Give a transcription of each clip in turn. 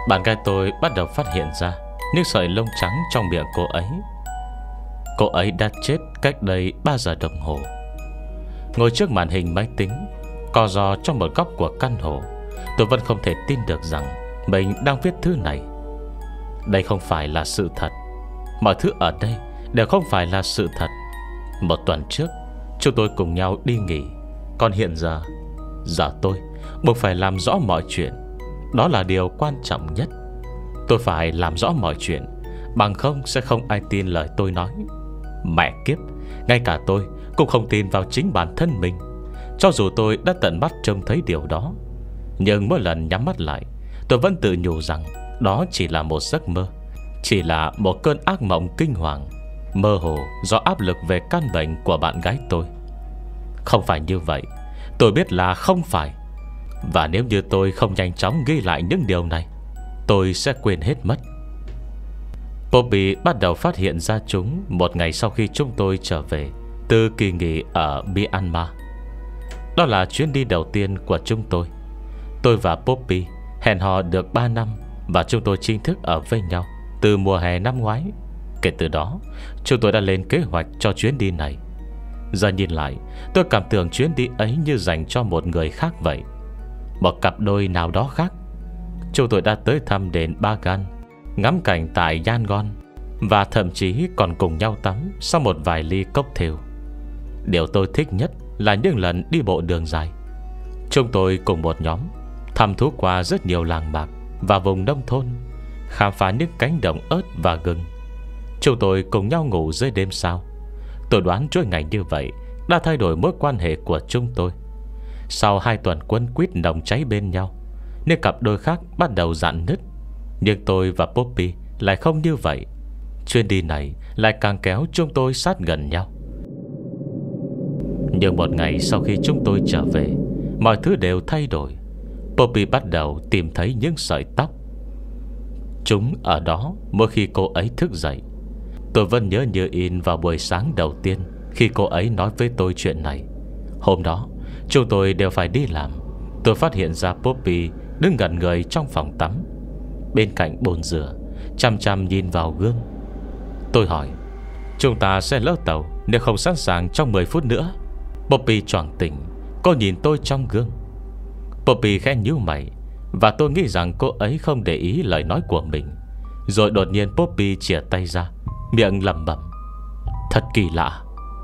bạn gái tôi bắt đầu phát hiện ra những sợi lông trắng trong miệng cô ấy. Cô ấy đã chết cách đây 3 giờ đồng hồ. Ngồi trước màn hình máy tính, co ro trong một góc của căn hộ, tôi vẫn không thể tin được rằng mình đang viết thư này. Đây không phải là sự thật. Mọi thứ ở đây đều không phải là sự thật. Một tuần trước chúng tôi cùng nhau đi nghỉ. Còn hiện giờ tôi buộc phải làm rõ mọi chuyện. Đó là điều quan trọng nhất. Tôi phải làm rõ mọi chuyện, bằng không sẽ không ai tin lời tôi nói. Mẹ kiếp, ngay cả tôi cũng không tin vào chính bản thân mình. Cho dù tôi đã tận mắt trông thấy điều đó, nhưng mỗi lần nhắm mắt lại, tôi vẫn tự nhủ rằng đó chỉ là một giấc mơ, chỉ là một cơn ác mộng kinh hoàng, mơ hồ do áp lực về căn bệnh của bạn gái tôi. Không phải như vậy. Tôi biết là không phải. Và nếu như tôi không nhanh chóng ghi lại những điều này, tôi sẽ quên hết mất. Bobby bắt đầu phát hiện ra chúng một ngày sau khi chúng tôi trở về từ kỳ nghỉ ở Myanmar. Đó là chuyến đi đầu tiên của chúng tôi. Tôi và Bobby hẹn hò được 3 năm, và chúng tôi chính thức ở với nhau từ mùa hè năm ngoái. Kể từ đó, chúng tôi đã lên kế hoạch cho chuyến đi này. Giờ nhìn lại, tôi cảm tưởng chuyến đi ấy như dành cho một người khác vậy, một cặp đôi nào đó khác. Chúng tôi đã tới thăm đền Bagan, ngắm cảnh tại Yangon, và thậm chí còn cùng nhau tắm sau một vài ly cocktail. Điều tôi thích nhất là những lần đi bộ đường dài. Chúng tôi cùng một nhóm thăm thú qua rất nhiều làng mạc và vùng nông thôn, khám phá những cánh đồng ớt và gừng. Chúng tôi cùng nhau ngủ dưới đêm sao. Tôi đoán chuỗi ngày như vậy đã thay đổi mối quan hệ của chúng tôi. Sau 2 tuần quấn quýt nồng cháy bên nhau, nên cặp đôi khác bắt đầu rạn nứt. Nhưng tôi và Poppy lại không như vậy. Chuyến đi này lại càng kéo chúng tôi sát gần nhau. Nhưng một ngày sau khi chúng tôi trở về, mọi thứ đều thay đổi. Poppy bắt đầu tìm thấy những sợi tóc. Chúng ở đó mỗi khi cô ấy thức dậy. Tôi vẫn nhớ như in vào buổi sáng đầu tiên khi cô ấy nói với tôi chuyện này. Hôm đó chúng tôi đều phải đi làm. Tôi phát hiện ra Poppy đứng ngẩn người trong phòng tắm, bên cạnh bồn rửa, chăm chăm nhìn vào gương. Tôi hỏi: chúng ta sẽ lỡ tàu nếu không sẵn sàng trong 10 phút nữa. Poppy choàng tỉnh. Cô nhìn tôi trong gương. Poppy khẽ nhíu mày, và tôi nghĩ rằng cô ấy không để ý lời nói của mình. Rồi đột nhiên Poppy chìa tay ra, miệng lẩm bẩm: thật kỳ lạ.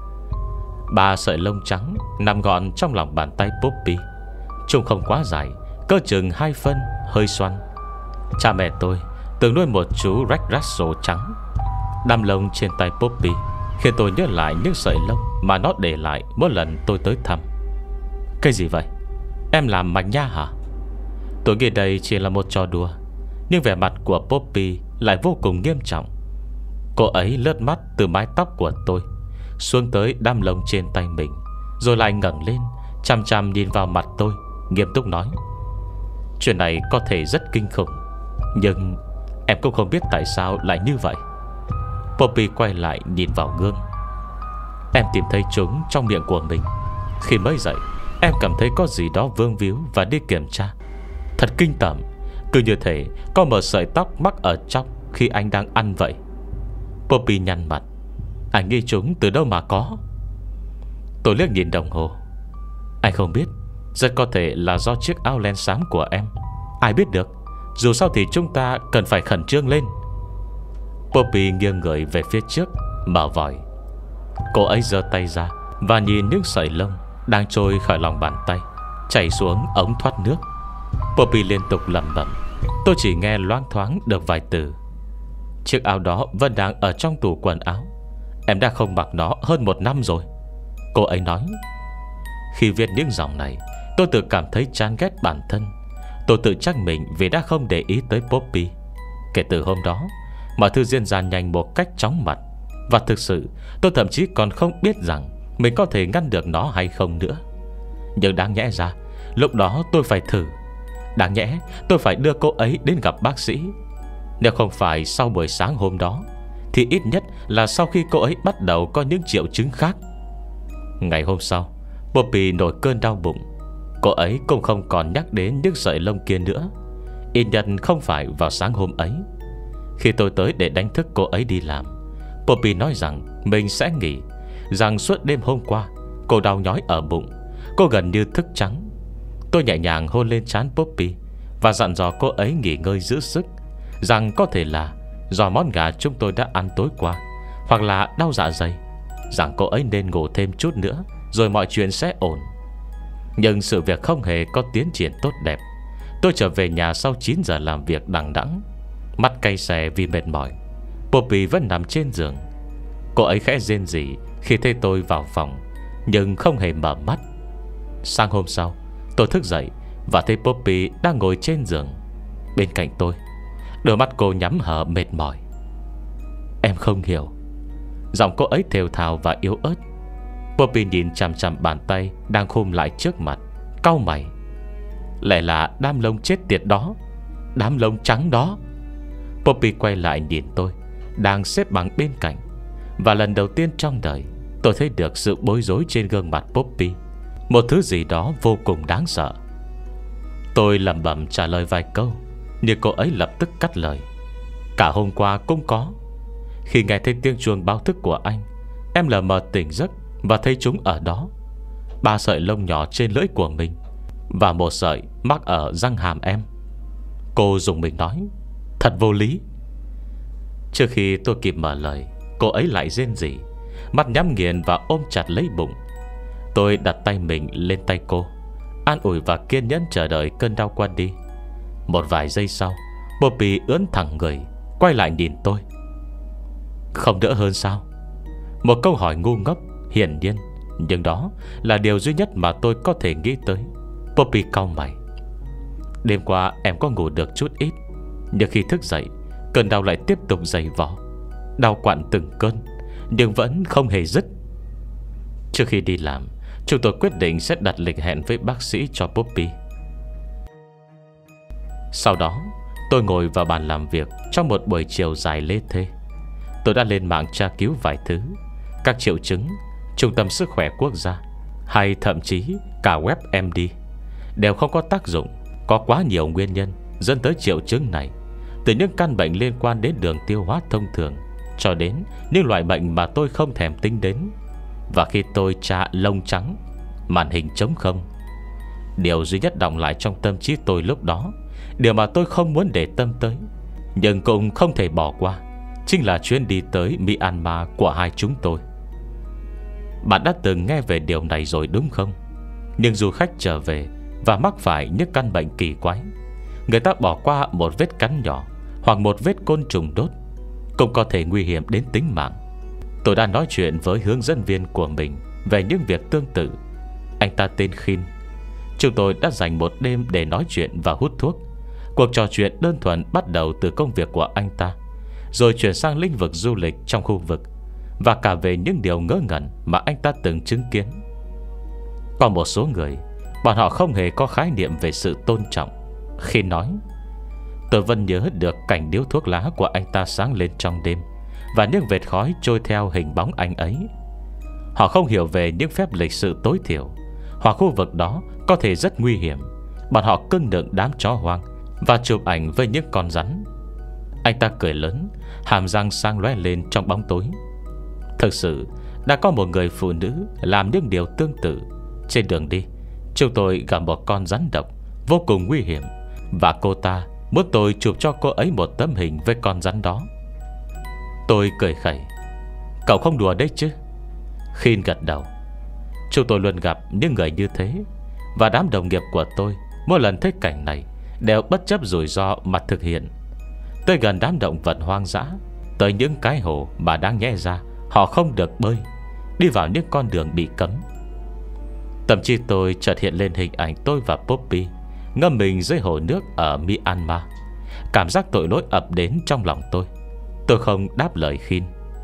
3 sợi lông trắng nằm gọn trong lòng bàn tay Poppy. Chúng không quá dài, cỡ chừng 2 phân, hơi xoăn. Cha mẹ tôi từng nuôi một chú Jack Russell trắng. Đám lông trên tay Poppy khiến tôi nhớ lại những sợi lông mà nó để lại mỗi lần tôi tới thăm. Cái gì vậy? Em làm mạch nha hả? Tôi nghĩ đây chỉ là một trò đùa, nhưng vẻ mặt của Poppy lại vô cùng nghiêm trọng. Cô ấy lướt mắt từ mái tóc của tôi xuống tới đám lông trên tay mình, rồi lại ngẩng lên, chăm chăm nhìn vào mặt tôi, nghiêm túc nói: chuyện này có thể rất kinh khủng, nhưng em cũng không biết tại sao lại như vậy. Poppy quay lại nhìn vào gương. Em tìm thấy chúng trong miệng của mình. Khi mới dậy, em cảm thấy có gì đó vương víu và đi kiểm tra. Thật kinh tởm, cứ như thể có một sợi tóc mắc ở trong khi anh đang ăn vậy. Poppy nhăn mặt: anh nghĩ chúng từ đâu mà có? Tôi liếc nhìn đồng hồ. Anh không biết, rất có thể là do chiếc áo len xám của em. Ai biết được, dù sao thì chúng ta cần phải khẩn trương lên. Poppy nghiêng người về phía trước, mở vòi. Cô ấy giơ tay ra và nhìn những sợi lông đang trôi khỏi lòng bàn tay, chảy xuống ống thoát nước. Poppy liên tục lẩm bẩm. Tôi chỉ nghe loáng thoáng được vài từ. Chiếc áo đó vẫn đang ở trong tủ quần áo. Em đã không mặc nó hơn 1 năm rồi, cô ấy nói. Khi viết những dòng này, tôi tự cảm thấy chán ghét bản thân. Tôi tự trách mình vì đã không để ý tới Poppy. Kể từ hôm đó, mọi thứ diễn ra nhanh một cách chóng mặt. Và thực sự tôi thậm chí còn không biết rằng mình có thể ngăn được nó hay không nữa. Nhưng đáng nhẽ ra lúc đó tôi phải thử. Đáng nhẽ tôi phải đưa cô ấy đến gặp bác sĩ. Nếu không phải sau buổi sáng hôm đó, thì ít nhất là sau khi cô ấy bắt đầu có những triệu chứng khác. Ngày hôm sau, Poppy nổi cơn đau bụng. Cô ấy cũng không còn nhắc đến những sợi lông kia nữa. Ít nhất không phải vào sáng hôm ấy. Khi tôi tới để đánh thức cô ấy đi làm, Poppy nói rằng mình sẽ nghỉ, rằng suốt đêm hôm qua cô đau nhói ở bụng, cô gần như thức trắng. Tôi nhẹ nhàng hôn lên trán Poppy và dặn dò cô ấy nghỉ ngơi giữ sức, rằng có thể là do món gà chúng tôi đã ăn tối qua, hoặc là đau dạ dày, rằng cô ấy nên ngủ thêm chút nữa rồi mọi chuyện sẽ ổn. Nhưng sự việc không hề có tiến triển tốt đẹp. Tôi trở về nhà sau 9 giờ làm việc đằng đẵng, mắt cay xè vì mệt mỏi. Poppy vẫn nằm trên giường. Cô ấy khẽ rên rỉ khi thấy tôi vào phòng, nhưng không hề mở mắt. Sáng hôm sau, tôi thức dậy và thấy Poppy đang ngồi trên giường bên cạnh tôi. Đôi mắt cô nhắm hờ mệt mỏi. Em không hiểu. Giọng cô ấy thều thào và yếu ớt. Poppy nhìn chằm chằm bàn tay đang khum lại trước mặt, cau mày. Lại là đám lông chết tiệt đó, đám lông trắng đó. Poppy quay lại nhìn tôi đang xếp bằng bên cạnh, và lần đầu tiên trong đời tôi thấy được sự bối rối trên gương mặt Poppy. Một thứ gì đó vô cùng đáng sợ. Tôi lẩm bẩm trả lời vài câu, nhưng cô ấy lập tức cắt lời. Cả hôm qua cũng có. Khi nghe thấy tiếng chuông báo thức của anh, em lờ mờ tỉnh giấc và thấy chúng ở đó. 3 sợi lông nhỏ trên lưỡi của mình và 1 sợi mắc ở răng hàm em. Cô dùng mình nói. Thật vô lý. Trước khi tôi kịp mở lời, cô ấy lại rên rỉ, mắt nhắm nghiền và ôm chặt lấy bụng. Tôi đặt tay mình lên tay cô, an ủi và kiên nhẫn chờ đợi cơn đau qua đi. Một vài giây sau, Poppy ưỡn thẳng người, quay lại nhìn tôi. Không đỡ hơn sao? Một câu hỏi ngu ngốc, hiển nhiên, nhưng đó là điều duy nhất mà tôi có thể nghĩ tới. Poppy cau mày. Đêm qua em có ngủ được chút ít, nhưng khi thức dậy, cơn đau lại tiếp tục dày vò. Đau quặn từng cơn, nhưng vẫn không hề dứt. Trước khi đi làm, chúng tôi quyết định sẽ đặt lịch hẹn với bác sĩ cho Poppy. Sau đó, tôi ngồi vào bàn làm việc trong một buổi chiều dài lê thê. Tôi đã lên mạng tra cứu vài thứ, các triệu chứng, Trung tâm Sức khỏe Quốc gia, hay thậm chí cả WebMD, đều không có tác dụng. Có quá nhiều nguyên nhân dẫn tới triệu chứng này, từ những căn bệnh liên quan đến đường tiêu hóa thông thường cho đến những loại bệnh mà tôi không thèm tính đến. Và khi tôi tra lông trắng, màn hình trống không, điều duy nhất đọng lại trong tâm trí tôi lúc đó, điều mà tôi không muốn để tâm tới, nhưng cũng không thể bỏ qua, chính là chuyến đi tới Myanmar của hai chúng tôi. Bạn đã từng nghe về điều này rồi đúng không? Nhưng du khách trở về và mắc phải những căn bệnh kỳ quái, người ta bỏ qua một vết cắn nhỏ hoặc một vết côn trùng đốt cũng có thể nguy hiểm đến tính mạng. Tôi đã nói chuyện với hướng dẫn viên của mình về những việc tương tự. Anh ta tên Khin. Chúng tôi đã dành một đêm để nói chuyện và hút thuốc. Cuộc trò chuyện đơn thuần bắt đầu từ công việc của anh ta, rồi chuyển sang lĩnh vực du lịch trong khu vực, và cả về những điều ngớ ngẩn mà anh ta từng chứng kiến. Có một số người, bọn họ không hề có khái niệm về sự tôn trọng. Khi nói, tôi vẫn nhớ được cảnh điếu thuốc lá của anh ta sáng lên trong đêm, và những vệt khói trôi theo hình bóng anh ấy. Họ không hiểu về những phép lịch sự tối thiểu, hoặc khu vực đó có thể rất nguy hiểm. Bọn họ cưng nựng đám chó hoang và chụp ảnh với những con rắn. Anh ta cười lớn, hàm răng sáng lóe lên trong bóng tối. Thực sự đã có một người phụ nữ làm những điều tương tự. Trên đường đi, chúng tôi gặp một con rắn độc vô cùng nguy hiểm, và cô ta muốn tôi chụp cho cô ấy một tấm hình với con rắn đó. Tôi cười khẩy. Cậu không đùa đấy chứ? Khin gật đầu. Chúng tôi luôn gặp những người như thế, và đám đồng nghiệp của tôi mỗi lần thấy cảnh này đều bất chấp rủi ro mà thực hiện. Tới gần đám động vật hoang dã, tới những cái hồ mà đáng nhẽ ra họ không được bơi, đi vào những con đường bị cấm. Tâm trí tôi chợt hiện lên hình ảnh tôi và Poppy ngâm mình dưới hồ nước ở Myanmar. Cảm giác tội lỗi ập đến trong lòng tôi. Tôi không đáp lời Khin.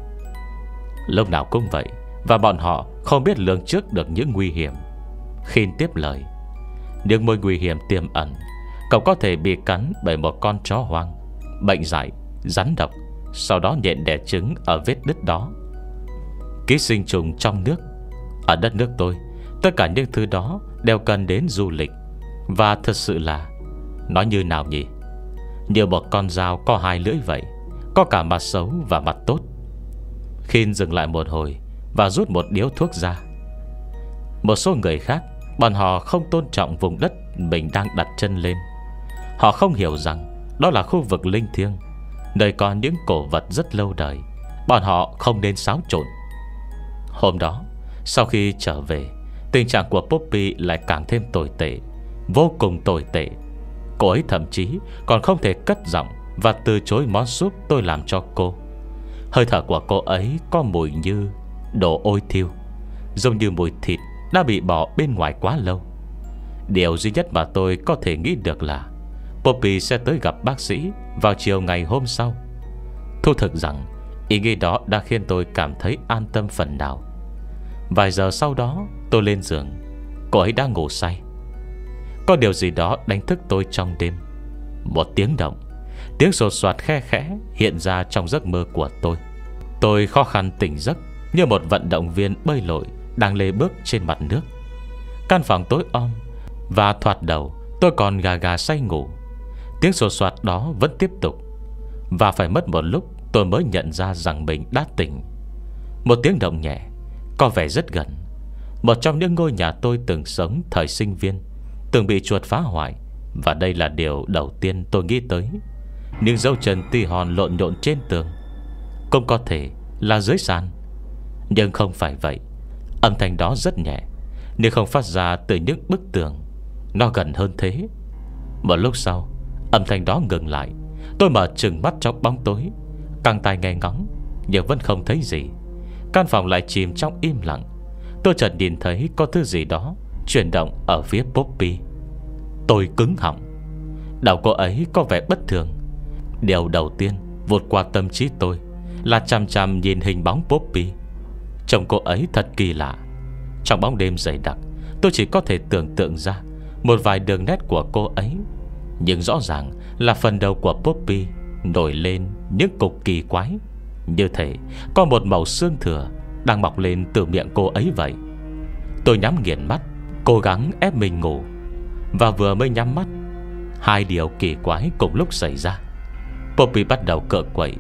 Lúc nào cũng vậy, và bọn họ không biết lường trước được những nguy hiểm. Khin tiếp lời. Nhưng mối nguy hiểm tiềm ẩn, cậu có thể bị cắn bởi một con chó hoang, bệnh dại, rắn độc, sau đó nhện đẻ trứng ở vết đứt đó. Ký sinh trùng trong nước. Ở đất nước tôi, tất cả những thứ đó đều cần đến du lịch. Và thật sự là, nói như nào nhỉ, như một con dao có hai lưỡi vậy, có cả mặt xấu và mặt tốt. Khin dừng lại một hồi và rút một điếu thuốc ra. Một số người khác, bọn họ không tôn trọng vùng đất mình đang đặt chân lên. Họ không hiểu rằng đó là khu vực linh thiêng, nơi có những cổ vật rất lâu đời. Bọn họ không nên xáo trộn. Hôm đó, sau khi trở về, tình trạng của Poppy lại càng thêm tồi tệ, vô cùng tồi tệ. Cô ấy thậm chí còn không thể cất giọng và từ chối món súp tôi làm cho cô. Hơi thở của cô ấy có mùi như đồ ôi thiêu, giống như mùi thịt đã bị bỏ bên ngoài quá lâu. Điều duy nhất mà tôi có thể nghĩ được là Poppy sẽ tới gặp bác sĩ vào chiều ngày hôm sau. Thú thực rằng ý nghĩ đó đã khiến tôi cảm thấy an tâm phần nào. Vài giờ sau đó tôi lên giường. Cô ấy đang ngủ say. Có điều gì đó đánh thức tôi trong đêm. Một tiếng động, tiếng sột soạt khe khẽ hiện ra trong giấc mơ của tôi. Tôi khó khăn tỉnh giấc như một vận động viên bơi lội đang lê bước trên mặt nước. Căn phòng tối om, và thoạt đầu tôi còn gà gà say ngủ. Tiếng sột soạt đó vẫn tiếp tục, và phải mất một lúc tôi mới nhận ra rằng mình đã tỉnh. Một tiếng động nhẹ, có vẻ rất gần. Một trong những ngôi nhà tôi từng sống thời sinh viên từng bị chuột phá hoại, và đây là điều đầu tiên tôi nghĩ tới. Những dấu chân tì hòn lộn nhộn trên tường. Cũng có thể là dưới sàn, nhưng không phải vậy. Âm thanh đó rất nhẹ, nhưng không phát ra từ những bức tường. Nó gần hơn thế. Một lúc sau, âm thanh đó ngừng lại. Tôi mở trừng mắt trong bóng tối, căng tai nghe ngóng, nhưng vẫn không thấy gì. Căn phòng lại chìm trong im lặng. Tôi chợt nhìn thấy có thứ gì đó chuyển động ở phía Poppy. Tôi cứng họng. Đầu cô ấy có vẻ bất thường. Điều đầu tiên vụt qua tâm trí tôi là chằm chằm nhìn hình bóng Poppy. Trông cô ấy thật kỳ lạ. Trong bóng đêm dày đặc, tôi chỉ có thể tưởng tượng ra một vài đường nét của cô ấy, nhưng rõ ràng là phần đầu của Poppy nổi lên những cục kỳ quái, như thể có một màu xương thừa đang mọc lên từ miệng cô ấy vậy. Tôi nhắm nghiền mắt, cố gắng ép mình ngủ. Và vừa mới nhắm mắt, hai điều kỳ quái cùng lúc xảy ra. Poppy bắt đầu cựa quậy,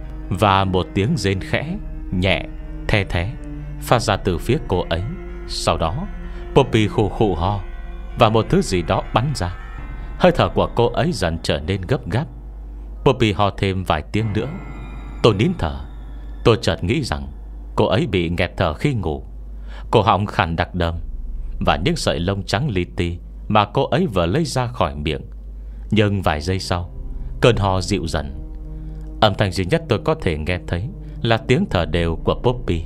và một tiếng rên khẽ, nhẹ, the thé phát ra từ phía cô ấy. Sau đó Poppy khụ khụ ho, và một thứ gì đó bắn ra. Hơi thở của cô ấy dần trở nên gấp gáp. Poppy ho thêm vài tiếng nữa. Tôi nín thở. Tôi chợt nghĩ rằng cô ấy bị nghẹt thở khi ngủ. Cổ họng khàn đặc đờm, và những sợi lông trắng li ti mà cô ấy vừa lấy ra khỏi miệng. Nhưng vài giây sau, cơn ho dịu dần. Âm thanh duy nhất tôi có thể nghe thấy là tiếng thở đều của Poppy.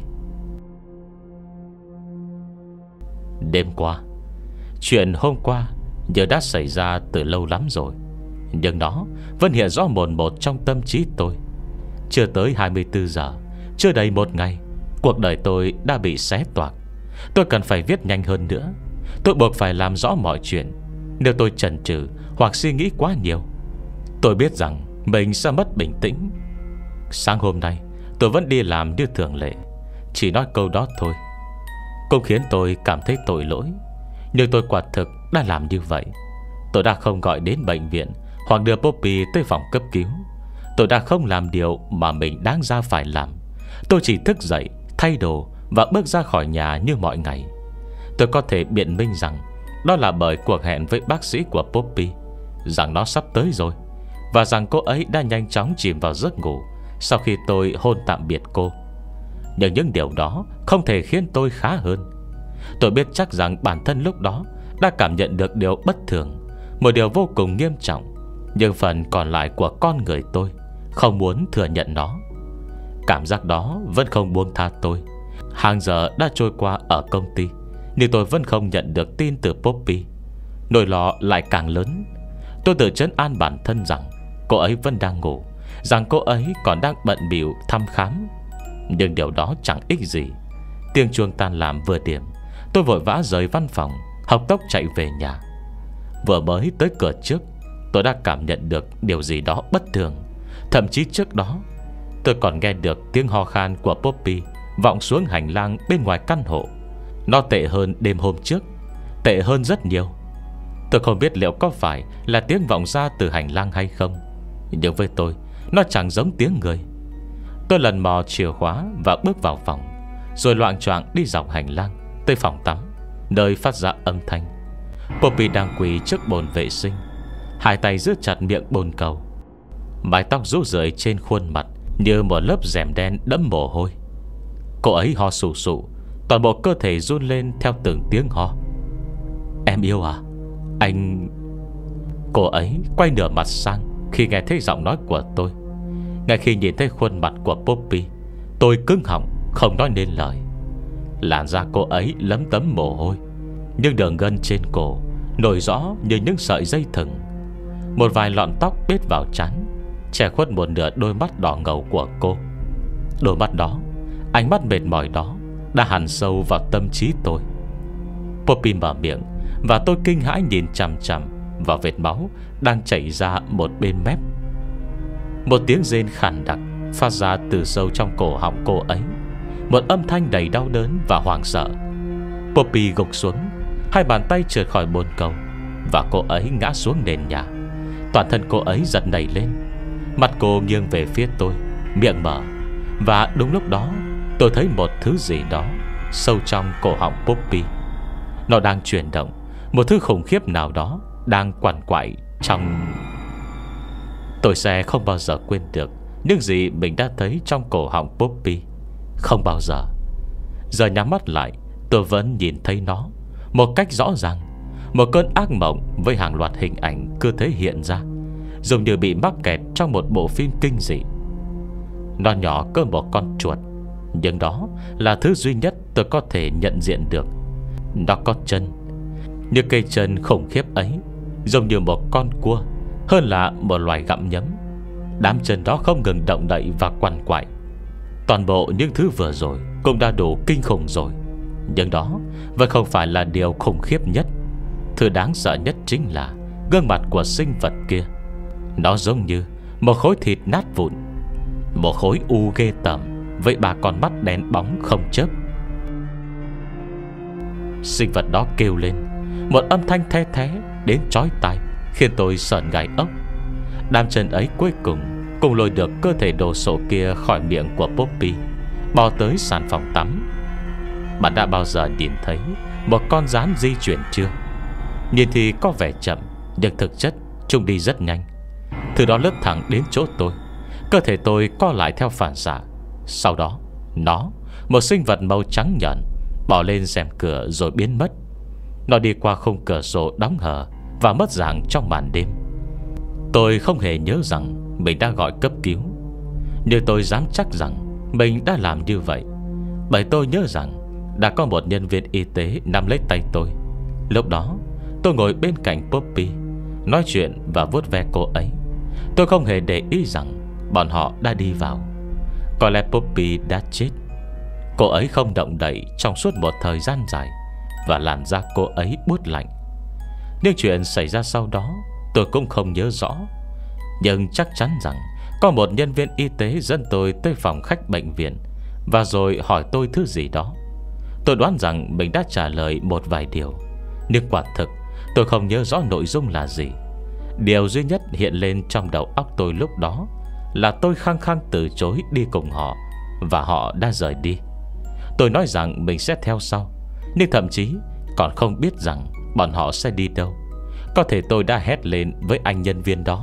Đêm qua, chuyện hôm qua giờ đã xảy ra từ lâu lắm rồi, nhưng nó vẫn hiện rõ mồn một trong tâm trí tôi. Chưa tới 24 giờ, chưa đầy một ngày, cuộc đời tôi đã bị xé toạc. Tôi cần phải viết nhanh hơn nữa. Tôi buộc phải làm rõ mọi chuyện. Nếu tôi chần chừ hoặc suy nghĩ quá nhiều, tôi biết rằng mình sẽ mất bình tĩnh. Sáng hôm nay tôi vẫn đi làm như thường lệ. Chỉ nói câu đó thôi cũng khiến tôi cảm thấy tội lỗi. Nhưng tôi quả thực đã làm như vậy. Tôi đã không gọi đến bệnh viện hoặc đưa Poppy tới phòng cấp cứu. Tôi đã không làm điều mà mình đáng ra phải làm. Tôi chỉ thức dậy, thay đồ và bước ra khỏi nhà như mọi ngày. Tôi có thể biện minh rằng đó là bởi cuộc hẹn với bác sĩ của Poppy, rằng nó sắp tới rồi, và rằng cô ấy đã nhanh chóng chìm vào giấc ngủ sau khi tôi hôn tạm biệt cô. Nhưng những điều đó không thể khiến tôi khá hơn. Tôi biết chắc rằng bản thân lúc đó đã cảm nhận được điều bất thường, một điều vô cùng nghiêm trọng. Nhưng phần còn lại của con người tôi không muốn thừa nhận nó. Cảm giác đó vẫn không buông tha tôi. Hàng giờ đã trôi qua ở công ty, nhưng tôi vẫn không nhận được tin từ Poppy. Nỗi lo lại càng lớn. Tôi tự trấn an bản thân rằng cô ấy vẫn đang ngủ, rằng cô ấy còn đang bận bịu thăm khám. Nhưng điều đó chẳng ích gì. Tiếng chuông tan làm vừa điểm, tôi vội vã rời văn phòng, học tốc chạy về nhà. Vừa mới tới cửa trước, tôi đã cảm nhận được điều gì đó bất thường. Thậm chí trước đó tôi còn nghe được tiếng ho khan của Poppy vọng xuống hành lang bên ngoài căn hộ. Nó tệ hơn đêm hôm trước, tệ hơn rất nhiều. Tôi không biết liệu có phải là tiếng vọng ra từ hành lang hay không, Nhưng với tôi, nó chẳng giống tiếng người. Tôi lần mò chìa khóa và bước vào phòng, rồi loạng choạng đi dọc hành lang tới phòng tắm, nơi phát ra âm thanh. Poppy đang quỳ trước bồn vệ sinh, hai tay giữ chặt miệng bồn cầu. Mái tóc rũ rượi trên khuôn mặt như một lớp rèm đen đẫm mồ hôi. Cô ấy ho sù sụ, toàn bộ cơ thể run lên theo từng tiếng ho. Em yêu à? Anh... Cô ấy quay nửa mặt sang khi nghe thấy giọng nói của tôi. Ngay khi nhìn thấy khuôn mặt của Poppy, tôi cứng họng không nói nên lời. Làn da cô ấy lấm tấm mồ hôi, nhưng đường gân trên cổ nổi rõ như những sợi dây thừng. Một vài lọn tóc bết vào trán che khuất một nửa đôi mắt đỏ ngầu của cô. Đôi mắt đó, ánh mắt mệt mỏi đó đã hằn sâu vào tâm trí tôi. Poppy mở miệng, và tôi kinh hãi nhìn chằm chằm vào vệt máu đang chảy ra một bên mép. Một tiếng rên khàn đặc phát ra từ sâu trong cổ họng cô ấy, một âm thanh đầy đau đớn và hoảng sợ. Poppy gục xuống, hai bàn tay trượt khỏi bồn cầu, và cô ấy ngã xuống nền nhà. Toàn thân cô ấy giật nảy lên, mặt cô nghiêng về phía tôi, miệng mở. Và đúng lúc đó, tôi thấy một thứ gì đó sâu trong cổ họng Poppy. Nó đang chuyển động, một thứ khủng khiếp nào đó đang quằn quại trong... Tôi sẽ không bao giờ quên được những gì mình đã thấy trong cổ họng Poppy. Không bao giờ. Giờ nhắm mắt lại, tôi vẫn nhìn thấy nó một cách rõ ràng. Một cơn ác mộng với hàng loạt hình ảnh cứ thế hiện ra, giống như bị mắc kẹt trong một bộ phim kinh dị. Nó nhỏ cơ một con chuột, nhưng đó là thứ duy nhất tôi có thể nhận diện được. Nó có chân, như cây chân khủng khiếp ấy, giống như một con cua, hơn là một loài gặm nhấm. Đám chân đó không ngừng động đậy và quằn quại. Toàn bộ những thứ vừa rồi cũng đã đủ kinh khủng rồi, nhưng đó vẫn không phải là điều khủng khiếp nhất. Thứ đáng sợ nhất chính là gương mặt của sinh vật kia. Nó giống như một khối thịt nát vụn, một khối u ghê tởm với ba con mắt đen bóng không chớp. Sinh vật đó kêu lên một âm thanh the thé đến chói tai, khiến tôi sởn gai ốc. Đám chân ấy cuối cùng lôi được cơ thể đồ sộ kia khỏi miệng của Poppy, bò tới sàn phòng tắm. Bạn đã bao giờ nhìn thấy một con gián di chuyển chưa? Nhìn thì có vẻ chậm, nhưng thực chất chúng đi rất nhanh. Thứ đó lướt thẳng đến chỗ tôi. Cơ thể tôi co lại theo phản xạ. Sau đó nó, một sinh vật màu trắng nhợn, bỏ lên rèm cửa rồi biến mất. Nó đi qua khung cửa sổ đóng hờ và mất dạng trong màn đêm. Tôi không hề nhớ rằng mình đã gọi cấp cứu, nhưng tôi dám chắc rằng mình đã làm như vậy, bởi tôi nhớ rằng đã có một nhân viên y tế nắm lấy tay tôi. Lúc đó tôi ngồi bên cạnh Poppy, nói chuyện và vuốt ve cô ấy. Tôi không hề để ý rằng bọn họ đã đi vào. Có lẽ Poppy đã chết. Cô ấy không động đậy trong suốt một thời gian dài, và làn da cô ấy buốt lạnh. Nhưng chuyện xảy ra sau đó tôi cũng không nhớ rõ. Nhưng chắc chắn rằng có một nhân viên y tế dẫn tôi tới phòng khách bệnh viện, và rồi hỏi tôi thứ gì đó. Tôi đoán rằng mình đã trả lời một vài điều, nhưng quả thực tôi không nhớ rõ nội dung là gì. Điều duy nhất hiện lên trong đầu óc tôi lúc đó là tôi khăng khăng từ chối đi cùng họ, và họ đã rời đi. Tôi nói rằng mình sẽ theo sau, nhưng thậm chí còn không biết rằng bọn họ sẽ đi đâu. Có thể tôi đã hét lên với anh nhân viên đó.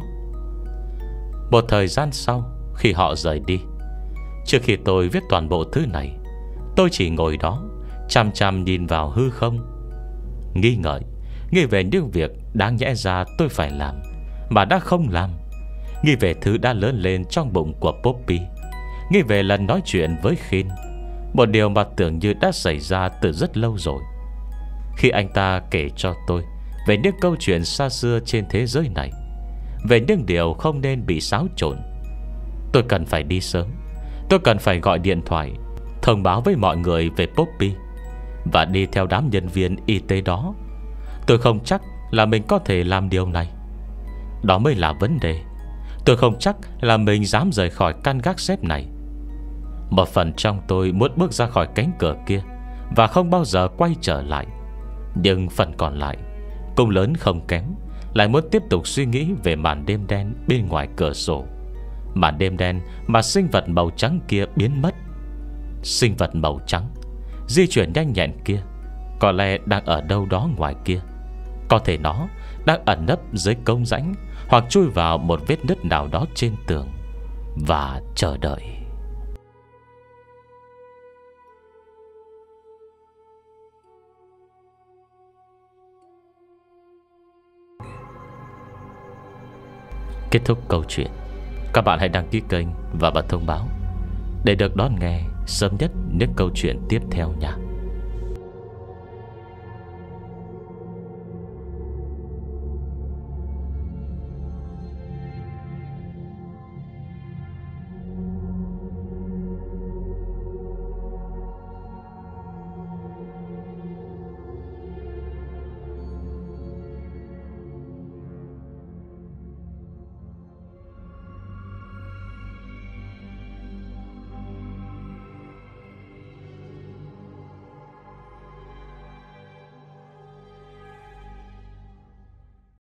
Một thời gian sau, khi họ rời đi, trước khi tôi viết toàn bộ thứ này, tôi chỉ ngồi đó chằm chằm nhìn vào hư không, nghi ngợi, nghĩ về những việc đáng nhẽ ra tôi phải làm mà đã không làm, nghĩ về thứ đã lớn lên trong bụng của Poppy, nghĩ về lần nói chuyện với Khin, một điều mà tưởng như đã xảy ra từ rất lâu rồi. Khi anh ta kể cho tôi về những câu chuyện xa xưa trên thế giới này, về những điều không nên bị xáo trộn, tôi cần phải đi sớm. Tôi cần phải gọi điện thoại thông báo với mọi người về Poppy, và đi theo đám nhân viên y tế đó. Tôi không chắc là mình có thể làm điều này. Đó mới là vấn đề. Tôi không chắc là mình dám rời khỏi căn gác xếp này. Một phần trong tôi muốn bước ra khỏi cánh cửa kia và không bao giờ quay trở lại. Nhưng phần còn lại cũng lớn không kém lại muốn tiếp tục suy nghĩ về màn đêm đen bên ngoài cửa sổ. Màn đêm đen mà sinh vật màu trắng kia biến mất. Sinh vật màu trắng di chuyển nhanh nhẹn kia có lẽ đang ở đâu đó ngoài kia. Có thể nó đang ẩn nấp dưới công rãnh, hoặc chui vào một vết nứt nào đó trên tường và chờ đợi. Kết thúc câu chuyện. Các bạn hãy đăng ký kênh và bật thông báo để được đón nghe sớm nhất những câu chuyện tiếp theo nha.